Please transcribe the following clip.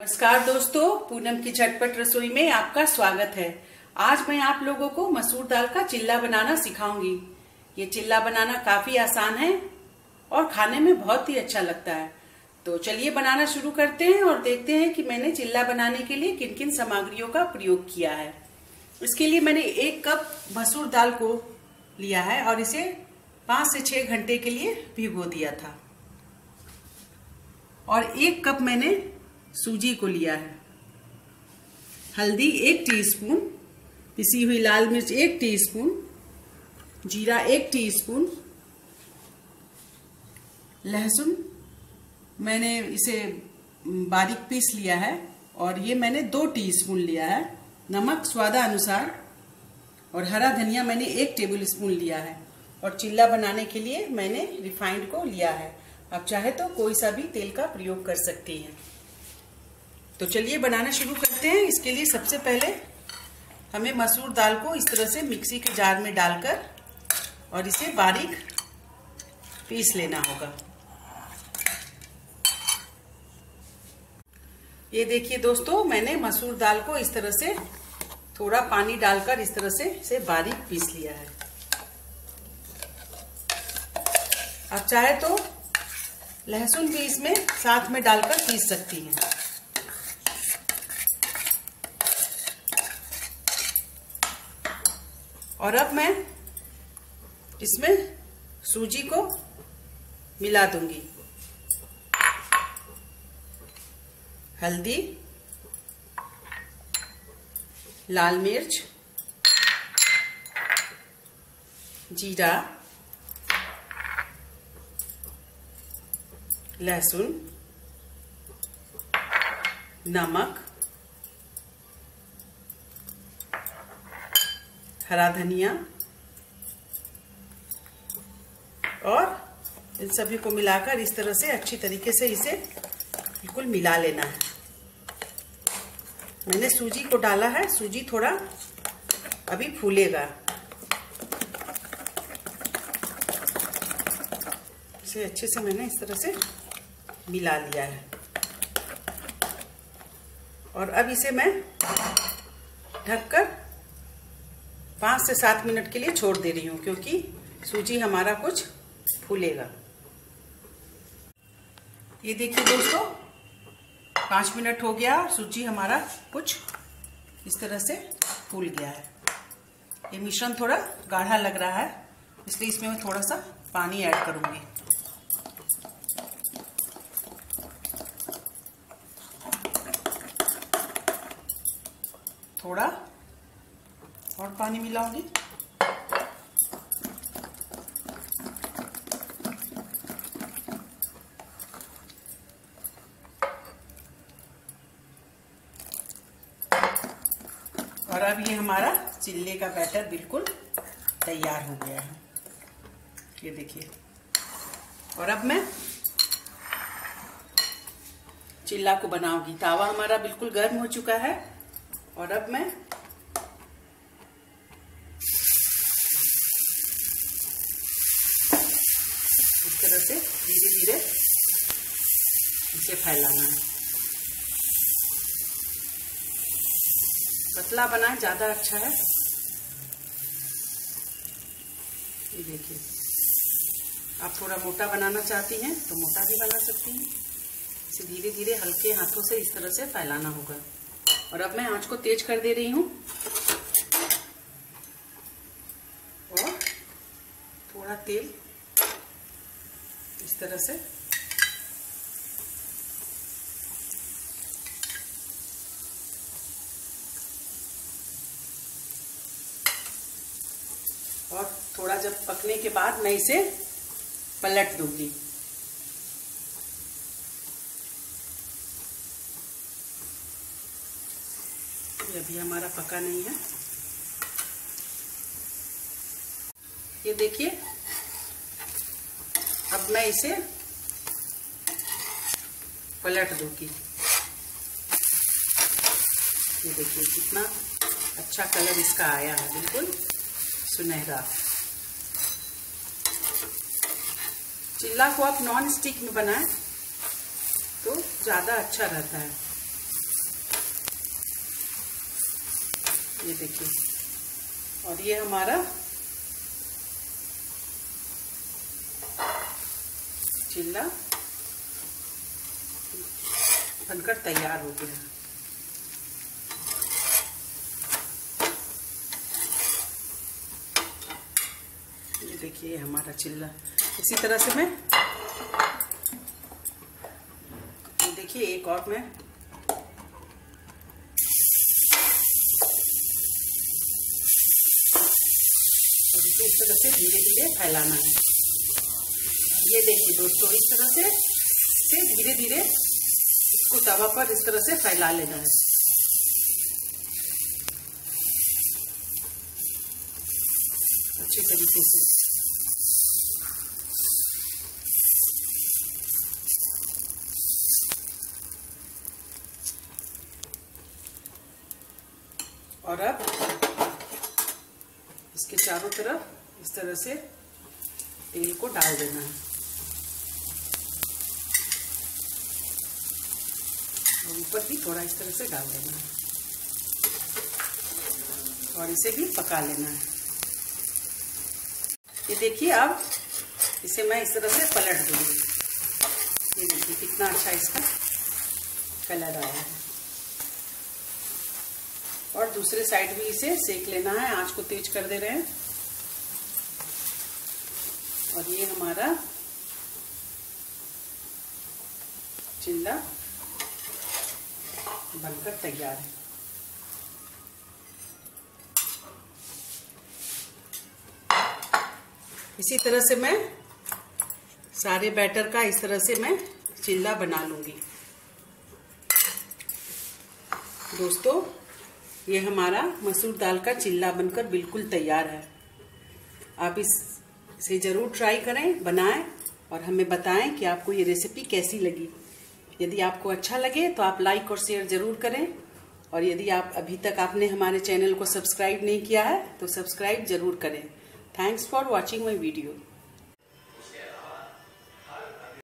नमस्कार दोस्तों, पूनम की झटपट रसोई में आपका स्वागत है। आज मैं आप लोगों को मसूर दाल का चिल्ला बनाना सिखाऊंगी। ये चिल्ला बनाना काफी आसान है और खाने में बहुत ही अच्छा लगता है। तो चलिए बनाना शुरू करते हैं और देखते हैं कि मैंने चिल्ला बनाने के लिए किन किन सामग्रियों का प्रयोग किया है। इसके लिए मैंने 1 कप मसूर दाल को लिया है और इसे 5 से 6 घंटे के लिए भिगो दिया था। और 1 कप मैंने सूजी को लिया है। हल्दी 1 टीस्पून, पिसी हुई लाल मिर्च 1 टीस्पून, जीरा 1 टीस्पून, लहसुन मैंने इसे बारीक पीस लिया है और ये मैंने 2 टीस्पून लिया है। नमक स्वादानुसार और हरा धनिया मैंने 1 टेबल स्पून लिया है। और चिल्ला बनाने के लिए मैंने रिफाइंड को लिया है। आप चाहे तो कोई सा भी तेल का प्रयोग कर सकती हैं। तो चलिए बनाना शुरू करते हैं। इसके लिए सबसे पहले हमें मसूर दाल को इस तरह से मिक्सी के जार में डालकर और इसे बारीक पीस लेना होगा। ये देखिए दोस्तों, मैंने मसूर दाल को इस तरह से थोड़ा पानी डालकर इस तरह से इसे बारीक पीस लिया है। आप चाहे तो लहसुन भी इसमें साथ में डालकर पीस सकती हैं। और अब मैं इसमें सूजी को मिला दूंगी। हल्दी, लाल मिर्च, जीरा, लहसुन, नमक, हरा धनिया और इन सभी को मिलाकर इस तरह से अच्छी तरीके से इसे बिल्कुल मिला लेना है। मैंने सूजी को डाला है, सूजी थोड़ा अभी फूलेगा। इसे अच्छे से मैंने इस तरह से मिला लिया है। और अब इसे मैं ढककर 5 से 7 मिनट के लिए छोड़ दे रही हूँ, क्योंकि सूजी हमारा कुछ फूलेगा। ये देखिए दोस्तों, 5 मिनट हो गया और सूजी हमारा कुछ इस तरह से फूल गया है। ये मिश्रण थोड़ा गाढ़ा लग रहा है, इसलिए इसमें मैं थोड़ा सा पानी ऐड करूंगी। थोड़ा और पानी मिलाऊंगी। और अब ये हमारा चिल्ले का बैटर बिल्कुल तैयार हो गया है। ये देखिए। और अब मैं चिल्ला को बनाऊंगी। तावा हमारा बिल्कुल गर्म हो चुका है और अब मैं इस तरह से धीरे धीरे इसे फैलाना है। पतला बनाए, ज्यादा अच्छा है। ये देखिए, आप थोड़ा मोटा बनाना चाहती हैं तो मोटा भी बना सकती हैं। इसे धीरे धीरे हल्के हाथों से इस तरह से फैलाना होगा। और अब मैं आंच को तेज कर दे रही हूँ और थोड़ा तेल इस तरह से और थोड़ा जब पकने के बाद मैं इसे पलट दूंगी। ये अभी हमारा पका नहीं है। ये देखिए, अब मैं इसे पलट दूंगी। ये देखिए कितना अच्छा कलर इसका आया है, बिल्कुल सुनहरा। चिल्ला को आप नॉन स्टिक में बनाएं तो ज़्यादा अच्छा रहता है। ये देखिए, और ये हमारा चिल्ला बनकर तैयार हो गया। ये देखिए हमारा चिल्ला। इसी तरह से मैं देखिए एक और मैं और इसे इस तरह से धीरे धीरे फैलाना है। ये देखिए दोस्तों, इस तरह से धीरे धीरे इसको तवा पर इस तरह से फैला लेना है। अच्छे तरीके से। और अब इसके चारों तरफ इस तरह से तेल को डाल देना है और ऊपर भी थोड़ा इस तरह से डाल देना है और इसे भी पका लेना है। ये देखिए, अब इसे मैं इस तरह से पलट दूंगी। ये देखिए कितना अच्छा इसका कलर आया है। और दूसरे साइड भी इसे सेक लेना है। आंच को तेज कर दे रहे हैं। और ये हमारा चिल्ला बनकर तैयार है। इसी तरह से मैं सारे बैटर का इस तरह से मैं चिल्ला बना लूंगी। दोस्तों, ये हमारा मसूर दाल का चिल्ला बनकर बिल्कुल तैयार है। आप इसे जरूर ट्राई करें, बनाएं और हमें बताएं कि आपको ये रेसिपी कैसी लगी। यदि आपको अच्छा लगे तो आप लाइक और शेयर जरूर करें। और यदि आप अभी तक आपने हमारे चैनल को सब्सक्राइब नहीं किया है तो सब्सक्राइब जरूर करें। Thanks for watching my video.